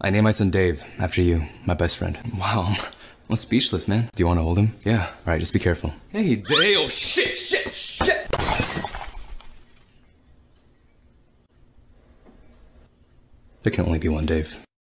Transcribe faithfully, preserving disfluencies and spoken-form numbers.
I named my son Dave after you, my best friend. Wow, I'm speechless, man. Do you want to hold him? Yeah. All right, just be careful. Hey, Dave. Oh, shit, shit, shit. There can only be one Dave.